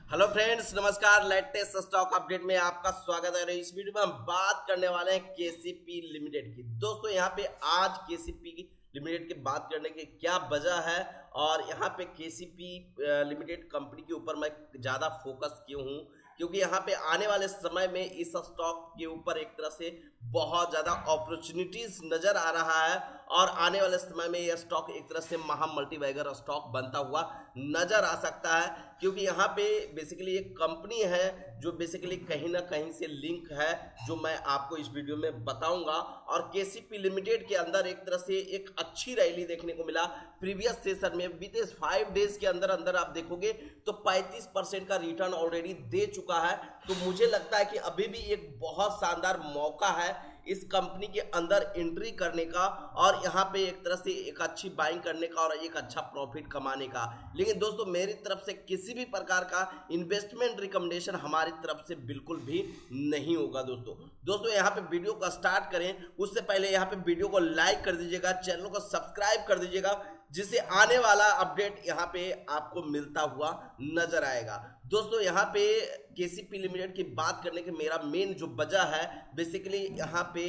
Hello friends, नमस्कार। Latest stock update में आपका स्वागत है। इस वीडियो में हम बात करने वाले हैं केसीपी लिमिटेड की। दोस्तों यहाँ पे आज केसीपी लिमिटेड की बात करने की क्या वजह है और यहाँ पे केसीपी लिमिटेड कंपनी के ऊपर मैं ज़्यादा फोकस क्यों हूँ, क्योंकि यहाँ पे आने वाले समय में इस स्टॉक के ऊपर एक तरह से बहुत ज़्यादा अपॉर्चुनिटीज नज़र आ रहा है और आने वाले समय में यह स्टॉक एक तरह से महा मल्टीबैगर स्टॉक बनता हुआ नज़र आ सकता है, क्योंकि यहाँ पे बेसिकली एक कंपनी है जो बेसिकली कहीं ना कहीं से लिंक है, जो मैं आपको इस वीडियो में बताऊंगा। और केसीपी लिमिटेड के अंदर एक तरह से एक अच्छी रैली देखने को मिला प्रीवियस सेशन में। बीते 5 डेज के अंदर अंदर आप देखोगे तो 35% का रिटर्न ऑलरेडी दे चुका है। तो मुझे लगता है कि अभी भी एक बहुत शानदार मौका है इस कंपनी के अंदर एंट्री करने का और यहाँ पे एक तरह से एक अच्छी बाइंग करने का और एक अच्छा प्रॉफिट कमाने का। लेकिन दोस्तों मेरी तरफ से किसी भी प्रकार का इन्वेस्टमेंट रिकमेंडेशन हमारी तरफ से बिल्कुल भी नहीं होगा। दोस्तों यहाँ पे वीडियो को स्टार्ट करें उससे पहले यहाँ पे वीडियो को लाइक कर दीजिएगा, चैनल को सब्सक्राइब कर दीजिएगा, जिससे आने वाला अपडेट यहाँ पे आपको मिलता हुआ नजर आएगा। दोस्तों यहाँ पे केसीपी लिमिटेड की बात करने की मेरा मेन जो वजह है, बेसिकली यहाँ पे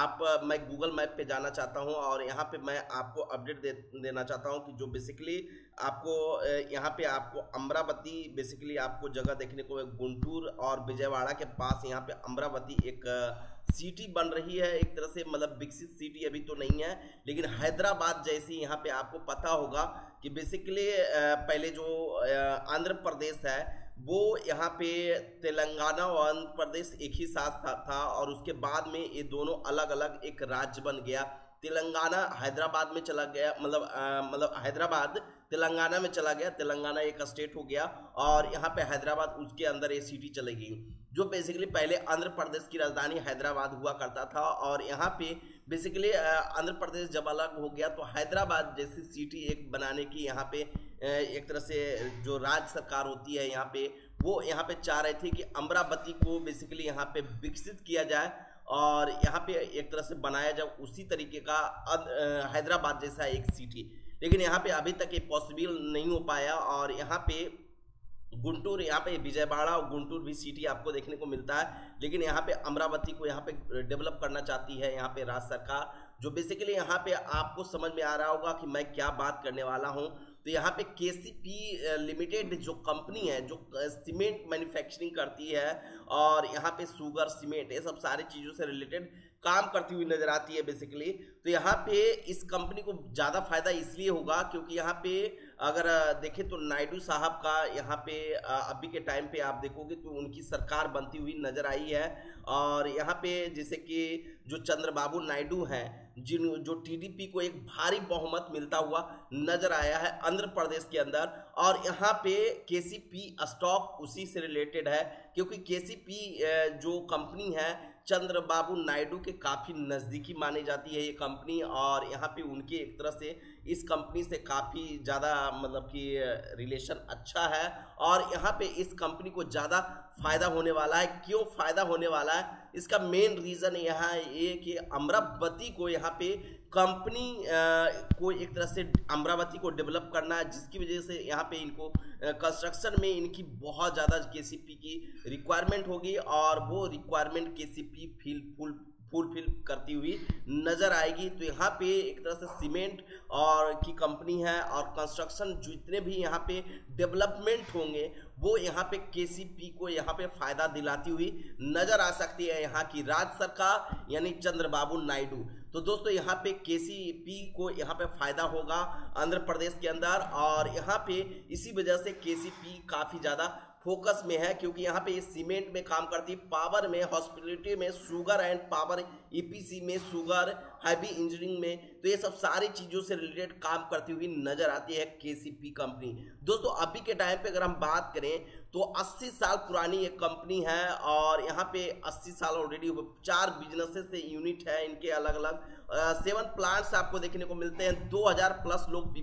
मैं गूगल मैप पे जाना चाहता हूँ और यहाँ पे मैं आपको अपडेट देना चाहता हूँ कि जो बेसिकली आपको यहाँ पे आपको अमरावती बेसिकली आपको जगह देखने को, गुंटूर और विजयवाड़ा के पास यहाँ पे अमरावती एक सिटी बन रही है। एक तरह से मतलब विकसित सिटी अभी तो नहीं है, लेकिन हैदराबाद जैसी यहाँ पे आपको पता होगा कि बेसिकली पहले जो आंध्र प्रदेश है वो यहाँ पे तेलंगाना और आंध्र प्रदेश एक ही साथ था और उसके बाद में ये दोनों अलग अलग एक राज्य बन गया। तेलंगाना हैदराबाद में चला गया, मतलब हैदराबाद तेलंगाना में चला गया, तेलंगाना एक स्टेट हो गया और यहाँ पे हैदराबाद उसके अंदर ये सिटी चली गई। जो बेसिकली पहले आंध्र प्रदेश की राजधानी हैदराबाद हुआ करता था और यहाँ पे बेसिकली आंध्र प्रदेश जब अलग हो गया तो हैदराबाद जैसी सिटी एक बनाने की यहाँ पे एक तरह से जो राज्य सरकार होती है यहाँ पे वो यहाँ पे चाह रहे थे कि अमरावती को बेसिकली यहाँ पे विकसित किया जाए और यहाँ पे एक तरह से बनाया जाए उसी तरीके का हैदराबाद जैसा एक सिटी। लेकिन यहाँ पे अभी तक ये पॉसिबल नहीं हो पाया और यहाँ पे गुंटूर, यहाँ पे विजयवाड़ा और गुंटूर भी सिटी आपको देखने को मिलता है, लेकिन यहाँ पे अमरावती को यहाँ पे डेवलप करना चाहती है यहाँ पे राज्य सरकार। जो बेसिकली यहाँ पे आपको समझ में आ रहा होगा कि मैं क्या बात करने वाला हूँ। तो यहाँ पे केसीपी लिमिटेड जो कंपनी है जो सीमेंट मैन्युफैक्चरिंग करती है और यहाँ पे शुगर, सीमेंट, ये सब सारी चीज़ों से रिलेटेड काम करती हुई नजर आती है बेसिकली। तो यहाँ पे इस कंपनी को ज़्यादा फायदा इसलिए होगा क्योंकि यहाँ पे अगर देखें तो नायडू साहब का यहाँ पे अभी के टाइम पे आप देखोगे तो उनकी सरकार बनती हुई नजर आई है और यहाँ पे जैसे कि जो चंद्रबाबू नायडू हैं जो टीडीपी को एक भारी बहुमत मिलता हुआ नजर आया है आंध्र प्रदेश के अंदर और यहाँ पे केसीपी स्टॉक उसी से रिलेटेड है, क्योंकि केसीपी जो कंपनी है चंद्रबाबू नायडू के काफ़ी नज़दीकी मानी जाती है ये कंपनी और यहाँ पे उनके एक तरह से इस कंपनी से काफ़ी ज़्यादा मतलब कि रिलेशन अच्छा है और यहाँ पे इस कंपनी को ज़्यादा फ़ायदा होने वाला है। क्यों फ़ायदा होने वाला है, इसका मेन रीज़न यहाँ ये कि अमरावती को यहाँ पे कंपनी को एक तरह से अमरावती को डेवलप करना है, जिसकी वजह से यहाँ पे इनको कंस्ट्रक्शन में इनकी बहुत ज़्यादा केसीपी की रिक्वायरमेंट होगी और वो रिक्वायरमेंट केसीपी फुलफिल करती हुई नज़र आएगी। तो यहाँ पे एक तरह से सीमेंट और की कंपनी है और कंस्ट्रक्शन जितने भी यहाँ पे डेवलपमेंट होंगे वो यहाँ पे केसीपी को यहाँ पे फ़ायदा दिलाती हुई नज़र आ सकती है यहाँ की राज्य सरकार यानी चंद्रबाबू नायडू। तो दोस्तों यहाँ पे केसीपी को यहाँ पे फ़ायदा होगा आंध्र प्रदेश के अंदर और यहाँ पे इसी वजह से केसीपी काफ़ी ज़्यादा फोकस में है, क्योंकि यहाँ पे सीमेंट में काम करती है, पावर में, हॉस्पिटलिटी में, शुगर एंड पावर, ईपीसी में, शुगर, हैवी इंजीनियरिंग में, तो ये सब सारी चीज़ों से रिलेटेड काम करती हुई नजर आती है केसीपी कंपनी। दोस्तों अभी के टाइम पे अगर हम बात करें तो 80 साल पुरानी एक कंपनी है और यहाँ पे 80 साल ऑलरेडी 4 बिजनेसेस से यूनिट है इनके अलग अलग, 7 प्लांट्स आपको देखने को मिलते हैं, 2000 प्लस लोग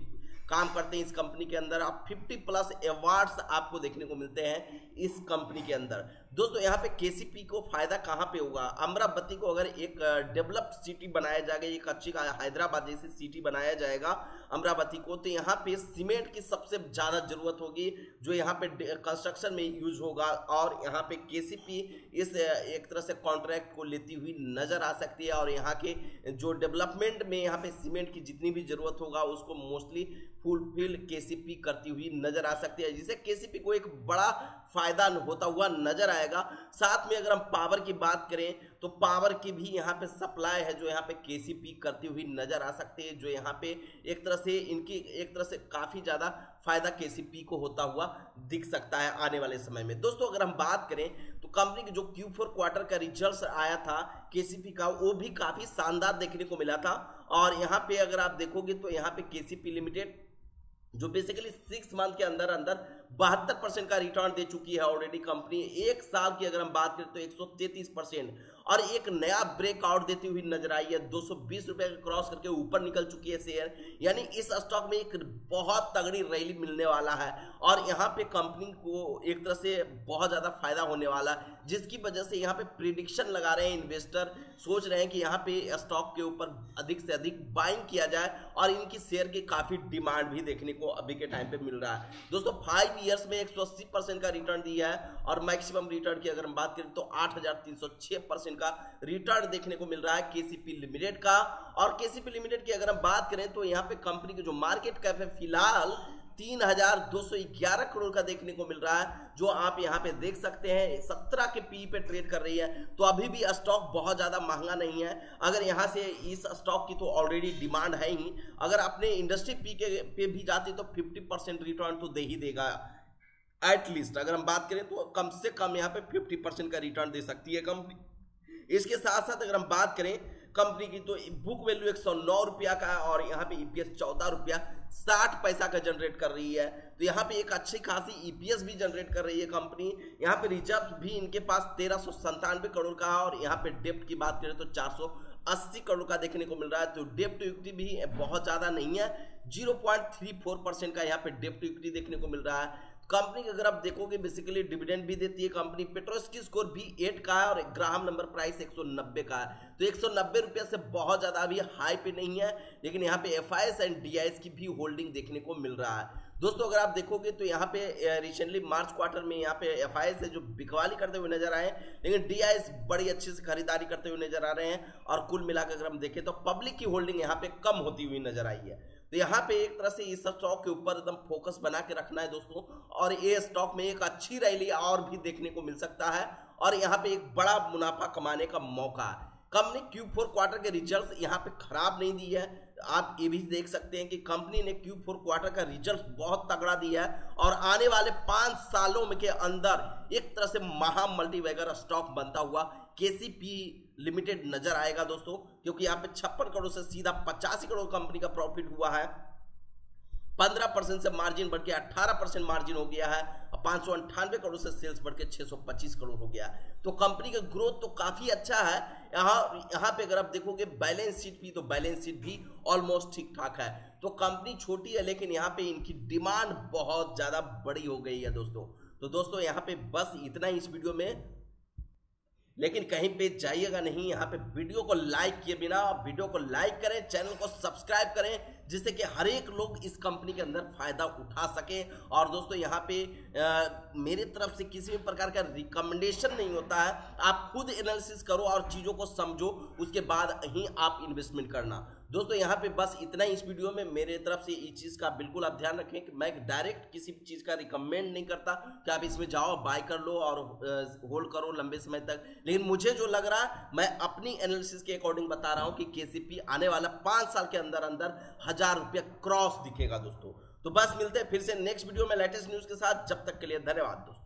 काम करते हैं इस कंपनी के अंदर। आप 50+ अवार्ड्स आपको देखने को मिलते हैं इस कंपनी के अंदर। दोस्तों यहाँ पे केसीपी को फायदा कहाँ पे होगा, अमरावती को अगर एक डेवलप्ड सिटी बनाया जाएगा, एक अच्छी हैदराबाद जैसी सिटी बनाया जाएगा अमरावती को, तो यहाँ पे सीमेंट की सबसे ज़्यादा जरूरत होगी जो यहाँ पे कंस्ट्रक्शन में यूज होगा। और यहाँ पे केसीपी इस एक तरह से कॉन्ट्रैक्ट को लेती हुई नजर आ सकती है और यहाँ के जो डेवलपमेंट में यहाँ पे सीमेंट की जितनी भी जरूरत होगा उसको मोस्टली फुलफिल केसीपी करती हुई नजर आ सकती है, जिससे केसीपी को एक बड़ा फायदा होता हुआ नजर आएगा। साथ में अगर हम पावर की बात करें तो पावर की भी यहाँ पे सप्लाई है जो यहाँ पे केसीपी करती हुई नजर आ सकती है, जो यहाँ पे एक तरह से इनकी एक तरह से काफी ज्यादा फायदा केसीपी को होता हुआ दिख सकता है आने वाले समय में। दोस्तों अगर हम बात करें तो कंपनी के जो Q4 क्वार्टर का रिजल्ट आया था केसीपी का, वो भी काफी शानदार देखने को मिला था। और यहाँ पे अगर आप देखोगे तो यहाँ पे केसीपी लिमिटेड जो बेसिकली 6 मंथ के अंदर अंदर 72% का रिटर्न दे चुकी है ऑलरेडी कंपनी। एक साल की अगर हम बात करें तो 133%, और एक नया ब्रेकआउट देती हुई नजर आई है। 220 रुपए क्रॉस करके ऊपर निकल चुकी है शेयर, यानी इस स्टॉक में एक बहुत तगड़ी रैली मिलने वाला है और यहाँ पे कंपनी को एक तरह से बहुत ज्यादा फायदा होने वाला है, जिसकी वजह से यहाँ पे प्रिडिक्शन लगा रहे हैं इन्वेस्टर, सोच रहे हैं कि यहाँ पे स्टॉक के ऊपर अधिक से अधिक बाइंग किया जाए और इनकी शेयर की काफी डिमांड भी देखने को अभी के टाइम पे मिल रहा है। दोस्तों 5 ईयर्स में 180% का रिटर्न दिया है और मैक्सिमम रिटर्न की अगर हम बात करें तो 8,306% का रिटर्न देखने को मिल रहा है केसीपी लिमिटेड का। और केसीपी लिमिटेड की अगर हम बात करें तो यहाँ पे कंपनी की जो मार्केट कैप है फिलहाल 3,211 करोड़ का देखने को मिल रहा है, जो आप यहाँ पे देख सकते हैं 17 के पी पे ट्रेड कर रही है। तो अभी भी स्टॉक बहुत ज्यादा महंगा नहीं है। अगर यहाँ से इस स्टॉक की तो ऑलरेडी डिमांड है ही, अगर अपने इंडस्ट्री पी के पे भी जाती तो 50% रिटर्न तो दे ही देगा एटलीस्ट। अगर हम बात करें तो कम से कम यहाँ पे 50% का रिटर्न दे सकती है कंपनी। इसके साथ साथ अगर हम बात करें कंपनी की तो बुक वैल्यू 109 रुपया का है और यहाँ पे ईपीएस 14 रुपया 60 पैसा का जनरेट कर रही है। तो यहाँ पे एक अच्छी खासी ईपीएस भी जनरेट कर रही है कंपनी। यहाँ पे रिजर्व भी इनके पास 1397 करोड़ का है और यहाँ पे डेप्ट की बात करें तो 480 करोड़ का देखने को मिल रहा है। तो डेप्ट टू इक्विटी भी बहुत ज्यादा नहीं है, 0.34% का यहाँ पे डेप्ट टू इक्विटी देखने को मिल रहा है। कंपनी के अगर आप देखोगे बेसिकली डिविडेंड भी देती है कंपनी। पेट्रोस्की स्कोर भी 8 का है और ग्राहम नंबर प्राइस 190 का है। तो 190 रुपया से बहुत ज्यादा अभी हाई पे नहीं है, लेकिन यहाँ पे एफआईएस एंड डीआईएस की भी होल्डिंग देखने को मिल रहा है। दोस्तों अगर आप देखोगे तो यहाँ पे रिसेंटली मार्च क्वार्टर में यहाँ पे एफआईएस है जो बिकवाली करते हुए नजर आए, लेकिन डीआईएस बड़ी अच्छे से खरीदारी करते हुए नजर आ रहे हैं। और कुल मिलाकर अगर हम देखें तो पब्लिक की होल्डिंग यहाँ पे कम होती हुई नजर आई है। तो यहाँ पे एक तरह से इस स्टॉक के ऊपर एकदम फोकस बना के रखना है दोस्तों, और ये स्टॉक में एक अच्छी रैली और भी देखने को मिल सकता है और यहाँ पे एक बड़ा मुनाफा कमाने का मौका है। कंपनी Q4 क्वार्टर के रिजल्ट यहाँ पे खराब नहीं दी है। आप ये भी देख सकते हैं कि कंपनी ने Q4 क्वार्टर का रिजल्ट बहुत तगड़ा दिया है और आने वाले 5 सालों में के अंदर एक तरह से महा मल्टीबैगर स्टॉक बनता हुआ केसीपी लिमिटेड नजर आएगा दोस्तों, क्योंकि यहाँ पे 56 करोड़ से सीधा 85 करोड़ कंपनी का प्रॉफिट हुआ है। 15% से मार्जिन बढ़ के 18% मार्जिन हो गया है, 598 करोड़ से सेल्स बढ़ के 625 करोड़ हो गया। तो कंपनी का ग्रोथ तो काफी अच्छा है। यहाँ पे अगर आप देखोगे बैलेंस शीट भी, तो बैलेंस शीट भी ऑलमोस्ट ठीक ठाक है। तो कंपनी छोटी है लेकिन यहाँ पे इनकी डिमांड बहुत ज्यादा बड़ी हो गई है दोस्तों। तो दोस्तों यहाँ पे बस इतना ही इस वीडियो में, लेकिन कहीं पे जाइएगा नहीं। यहाँ पे वीडियो को लाइक किए बिना वीडियो को लाइक करें, चैनल को सब्सक्राइब करें, जिससे कि हर एक लोग इस कंपनी के अंदर फायदा उठा सके। और दोस्तों यहाँ पे मेरी तरफ से किसी भी प्रकार का रिकमेंडेशन नहीं होता है, आप खुद एनालिसिस करो और चीज़ों को समझो, उसके बाद ही आप इन्वेस्टमेंट करना। दोस्तों यहाँ पे बस इतना ही इस वीडियो में। मेरे तरफ से इस चीज़ का बिल्कुल आप ध्यान रखें कि मैं डायरेक्ट किसी चीज़ का रिकमेंड नहीं करता कि आप इसमें जाओ बाय कर लो और होल्ड करो लंबे समय तक। लेकिन मुझे जो लग रहा है मैं अपनी एनालिसिस के अकॉर्डिंग बता रहा हूँ कि केसीपी आने वाला 5 साल के अंदर अंदर 1000 रुपया क्रॉस दिखेगा दोस्तों। तो बस मिलते हैं फिर से नेक्स्ट वीडियो में लेटेस्ट न्यूज़ के साथ। जब तक के लिए धन्यवाद दोस्तों।